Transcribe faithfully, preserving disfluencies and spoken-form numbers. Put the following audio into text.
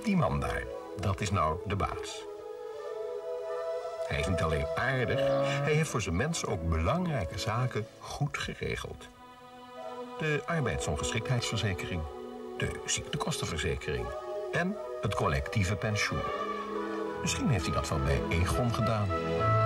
Die man daar, dat is nou de baas. Hij is niet alleen aardig, hij heeft voor zijn mensen ook belangrijke zaken goed geregeld. De arbeidsongeschiktheidsverzekering, de ziektekostenverzekering en het collectieve pensioen. Misschien heeft hij dat wel bij Egon gedaan.